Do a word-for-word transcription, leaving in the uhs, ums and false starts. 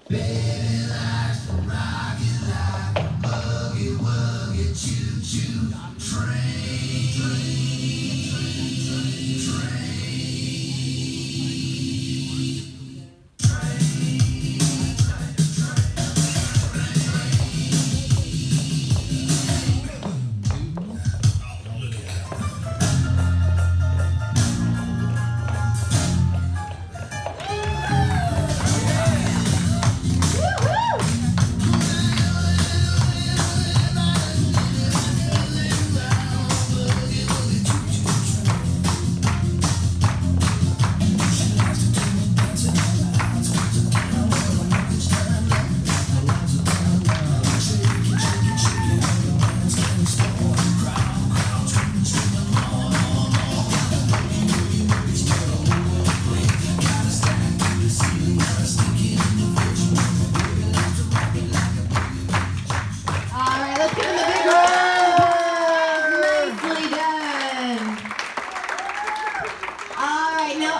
Baby likes to rock it like a boogie woogie choo choo train.